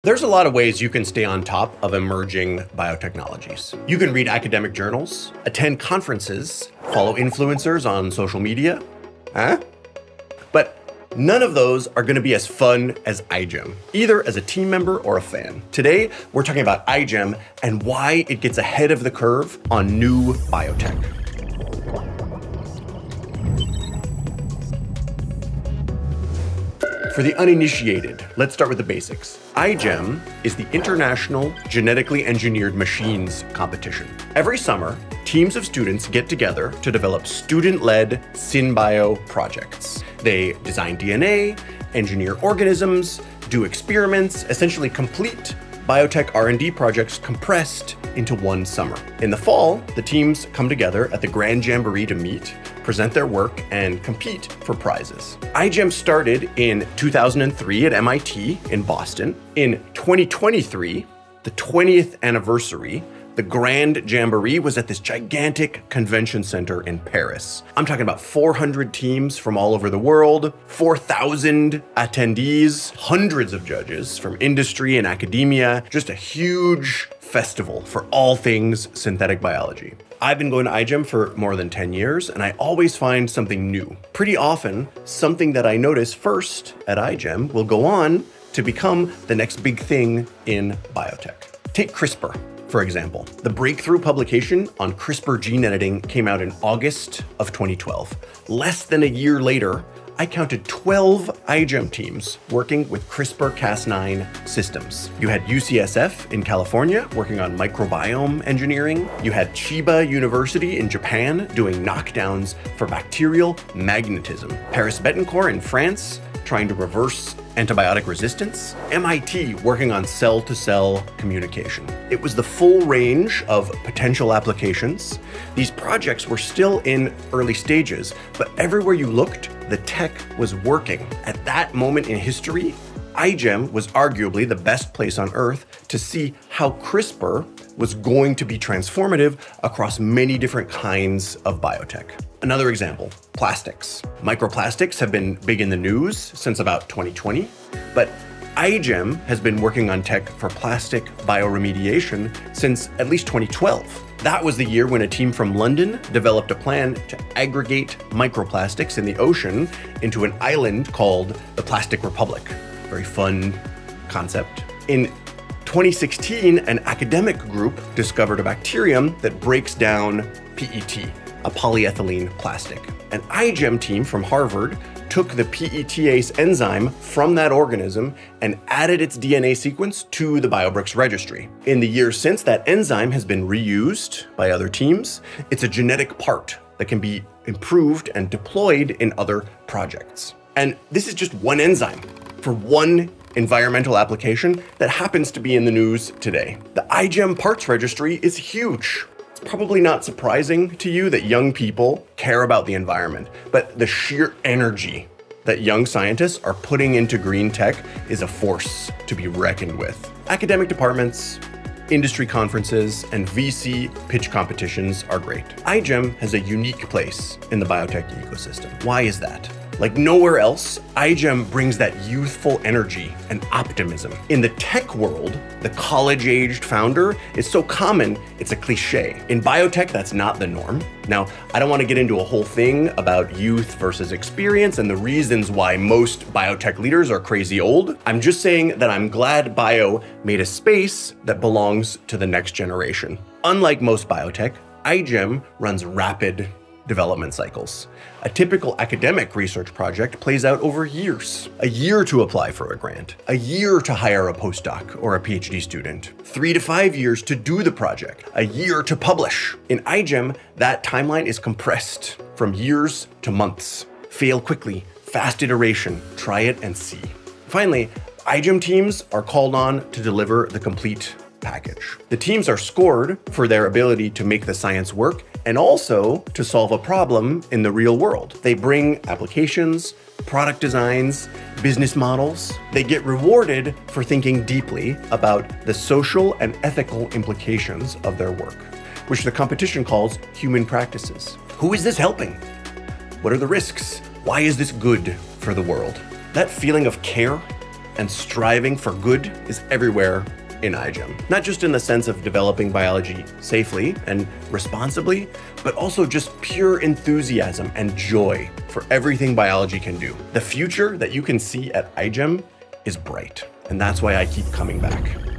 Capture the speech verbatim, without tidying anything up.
There's a lot of ways you can stay on top of emerging biotechnologies. You can read academic journals, attend conferences, follow influencers on social media, huh? But none of those are going to be as fun as iGEM, either as a team member or a fan. Today, we're talking about iGEM and why it gets ahead of the curve on new biotech. For the uninitiated, let's start with the basics. iGEM is the International Genetically Engineered Machines competition. Every summer, teams of students get together to develop student-led synbio projects. They design D N A, engineer organisms, do experiments, essentially complete biotech R and D projects compressed into one summer. In the fall, the teams come together at the Grand Jamboree to meet, present their work, and compete for prizes. iGEM started in two thousand three at M I T in Boston. In twenty twenty-three, the twentieth anniversary, the Grand Jamboree was at this gigantic convention center in Paris. I'm talking about four hundred teams from all over the world, four thousand attendees, hundreds of judges from industry and academia, just a huge festival for all things synthetic biology. I've been going to iGEM for more than ten years, and I always find something new. Pretty often, something that I notice first at iGEM will go on to become the next big thing in biotech. Take CRISPR, for example. The breakthrough publication on CRISPR gene editing came out in August of twenty twelve. Less than a year later, I counted twelve iGEM teams working with CRISPR Cas nine systems. You had U C S F in California working on microbiome engineering. You had Chiba University in Japan doing knockdowns for bacterial magnetism. Paris Bettencourt in France trying to reverse antibiotic resistance. M I T working on cell-to-cell communication. It was the full range of potential applications. These projects were still in early stages, but everywhere you looked, the tech was working. At that moment in history, iGEM was arguably the best place on Earth to see how CRISPR was going to be transformative across many different kinds of biotech. Another example, plastics. Microplastics have been big in the news since about twenty twenty, but iGEM has been working on tech for plastic bioremediation since at least twenty twelve. That was the year when a team from London developed a plan to aggregate microplastics in the ocean into an island called the Plastic Republic. Very fun concept. In twenty sixteen, an academic group discovered a bacterium that breaks down P E T, a polyethylene plastic. An iGEM team from Harvard took the P E T A S E enzyme from that organism and added its D N A sequence to the BioBricks registry. In the years since, that enzyme has been reused by other teams. It's a genetic part that can be improved and deployed in other projects. And this is just one enzyme for one environmental application that happens to be in the news today. The iGEM parts registry is huge. It's probably not surprising to you that young people care about the environment, but the sheer energy that young scientists are putting into green tech is a force to be reckoned with. Academic departments, industry conferences, and V C pitch competitions are great. iGEM has a unique place in the biotech ecosystem. Why is that? Like nowhere else, iGEM brings that youthful energy and optimism. In the tech world, the college-aged founder is so common, it's a cliche. In biotech, that's not the norm. Now, I don't want to get into a whole thing about youth versus experience and the reasons why most biotech leaders are crazy old. I'm just saying that I'm glad bio made a space that belongs to the next generation. Unlike most biotech, iGEM runs rapid development cycles. A typical academic research project plays out over years. A year to apply for a grant, a year to hire a postdoc or a PhD student, three to five years to do the project, a year to publish. In iGEM, that timeline is compressed from years to months. Fail quickly, fast iteration, try it and see. Finally, iGEM teams are called on to deliver the complete package. The teams are scored for their ability to make the science work and also to solve a problem in the real world. They bring applications, product designs, business models. They get rewarded for thinking deeply about the social and ethical implications of their work, which the competition calls human practices. Who is this helping? What are the risks? Why is this good for the world? That feeling of care and striving for good is everywhere in iGEM. Not just in the sense of developing biology safely and responsibly, but also just pure enthusiasm and joy for everything biology can do. The future that you can see at iGEM is bright, and that's why I keep coming back.